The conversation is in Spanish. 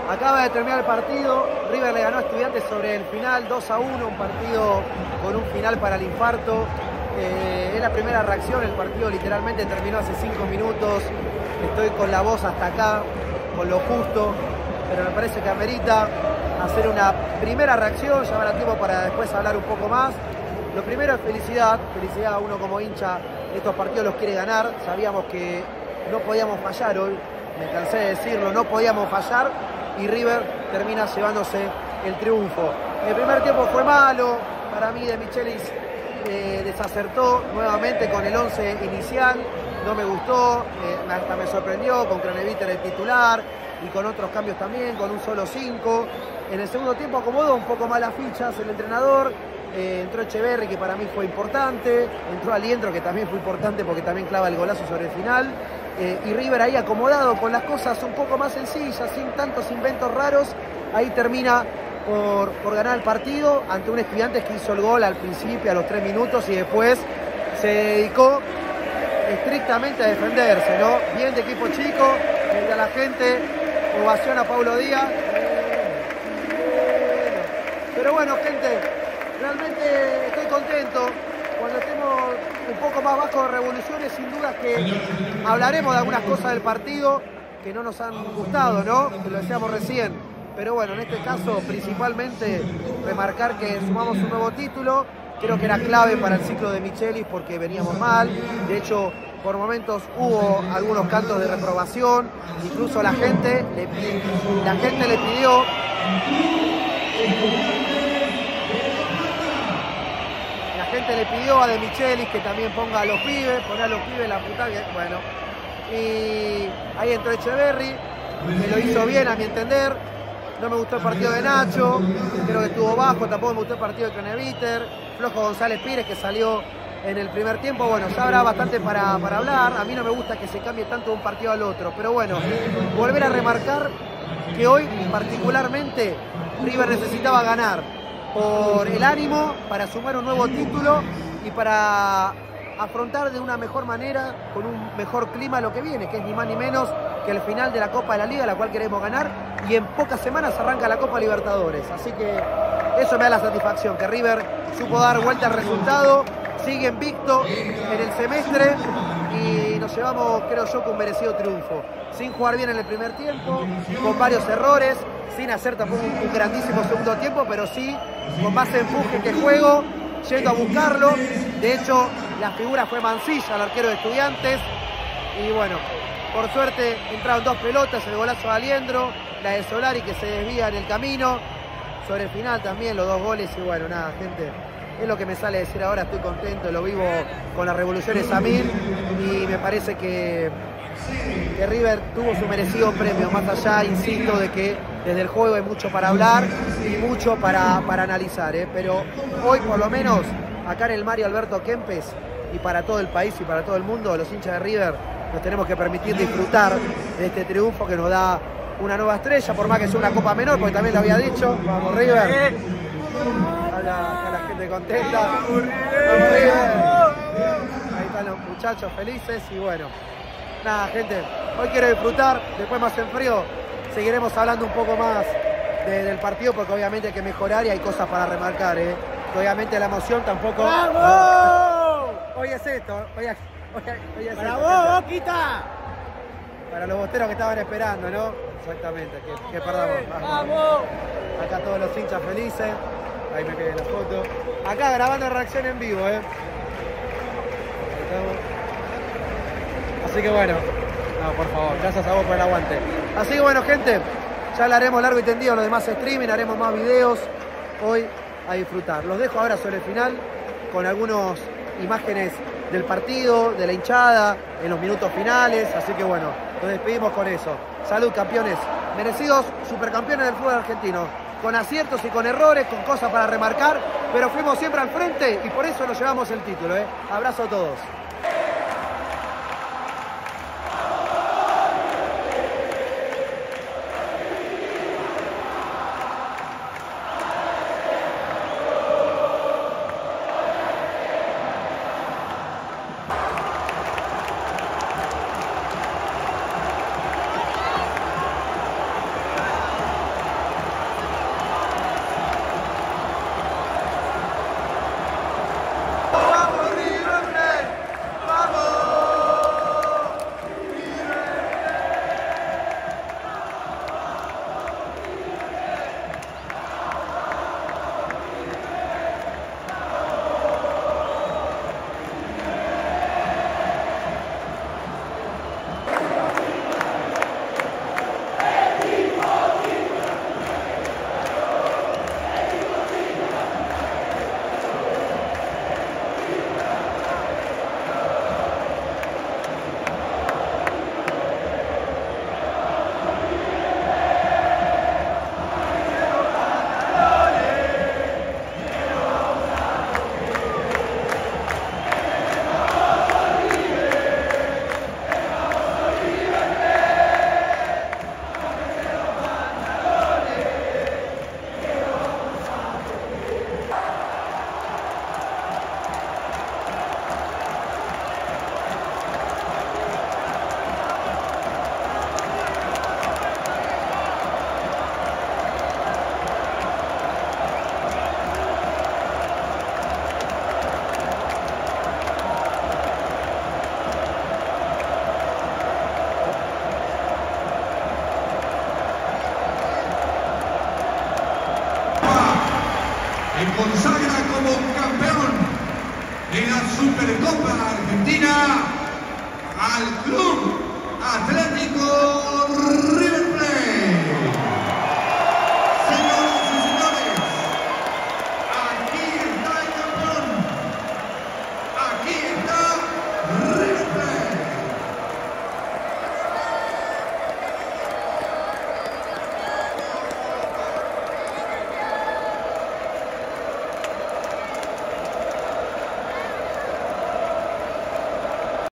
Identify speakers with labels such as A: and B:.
A: Acaba de terminar el partido, River le ganó a Estudiantes sobre el final, 2-1, un partido con un final para el infarto. Es la primera reacción, el partido literalmente terminó hace 5 minutos. Estoy con la voz hasta acá, con lo justo, pero me parece que amerita hacer una primera reacción, ya habrá tiempo para después hablar un poco más. Lo primero es felicidad a uno como hincha, estos partidos los quiere ganar, sabíamos que no podíamos fallar hoy, me cansé de decirlo, no podíamos fallar y River termina llevándose el triunfo. El primer tiempo fue malo, para mí De Michelis desacertó nuevamente con el 11 inicial, no me gustó, hasta me sorprendió con Craneviter el titular y con otros cambios también, con un solo 5. En el segundo tiempo acomodó un poco más las fichas el entrenador, entró Echeverri, que para mí fue importante, entró Aliendro, que también fue importante porque también clava el golazo sobre el final, y River ahí acomodado con las cosas un poco más sencillas, sin tantos inventos raros, ahí termina por ganar el partido ante un Estudiantes que hizo el gol al principio, a los 3 minutos, y después se dedicó estrictamente a defenderse, ¿no? Bien de equipo chico, frente a la gente, ovación a Paulo Díaz. Pero bueno, gente, realmente estoy contento. Cuando estemos un poco más bajo de revoluciones, sin duda que hablaremos de algunas cosas del partido que no nos han gustado, ¿no? Que lo decíamos recién. Pero bueno, en este caso, principalmente, remarcar que sumamos un nuevo título. Creo que era clave para el ciclo de Michelis porque veníamos mal. De hecho, por momentos hubo algunos cantos de reprobación. Incluso la gente le pidió a De Michelis que también ponga a los pibes, la puta bien, bueno. Y ahí entró Echeverri, que lo hizo bien a mi entender. No me gustó el partido de Nacho, creo que estuvo bajo, tampoco me gustó el partido de Craneviter. Flojo González Pires, que salió en el primer tiempo. Bueno, ya habrá bastante para hablar. A mí no me gusta que se cambie tanto de un partido al otro, pero bueno, volver a remarcar que hoy particularmente River necesitaba ganar por el ánimo, para sumar un nuevo título y para afrontar de una mejor manera, con un mejor clima lo que viene, que es ni más ni menos que el final de la Copa de la Liga, la cual queremos ganar, y en pocas semanas arranca la Copa Libertadores. Así que eso me da la satisfacción, que River supo dar vuelta al resultado, sigue invicto en el semestre y nos llevamos, creo yo, con un merecido triunfo. Sin jugar bien en el primer tiempo, con varios errores, sin hacer tampoco un grandísimo segundo tiempo, pero sí con más empuje que juego, yendo a buscarlo. De hecho, la figura fue Mancilla, el arquero de Estudiantes. Y bueno, por suerte entraron 2 pelotas, el golazo de Aliendro, la de Solari que se desvía en el camino. Sobre el final también los 2 goles y bueno, nada, gente. Es lo que me sale decir ahora, estoy contento, lo vivo con las revoluciones a 1000 y me parece que River tuvo su merecido premio, más allá, insisto, de que desde el juego hay mucho para hablar y mucho para analizar, pero hoy por lo menos acá en el Mario Alberto Kempes y para todo el país y para todo el mundo, los hinchas de River nos tenemos que permitir disfrutar de este triunfo que nos da una nueva estrella, por más que sea una copa menor, porque también lo había dicho. Vamos River. A la gente contenta. Vamos River. Ahí están los muchachos felices y bueno. Nada, gente, hoy quiero disfrutar, después más en frío seguiremos hablando un poco más del partido porque obviamente hay que mejorar y hay cosas para remarcar, obviamente la emoción tampoco...
B: ¡Vamos!
A: Hoy es esto, hoy es
B: ¡Para
A: esto,
B: vos, Boquita!
A: Para los bosteros que estaban esperando, ¿no? Exactamente, que perdamos.
B: ¡Vamos!
A: Acá todos los hinchas felices, ahí me quedé la foto. Acá grabando reacción en vivo, Ahí estamos. Así que bueno, no, por favor, gracias a vos por el aguante. Así que bueno, gente, ya la haremos largo y tendido en los demás streaming, haremos más videos hoy a disfrutar. Los dejo ahora sobre el final con algunas imágenes del partido, de la hinchada, en los minutos finales. Así que bueno, nos despedimos con eso. Salud, campeones, merecidos supercampeones del fútbol argentino. Con aciertos y con errores, con cosas para remarcar, pero fuimos siempre al frente y por eso nos llevamos el título. Abrazo a todos.
C: y consagra como campeón de la Supercopa Argentina al Club Atlético River.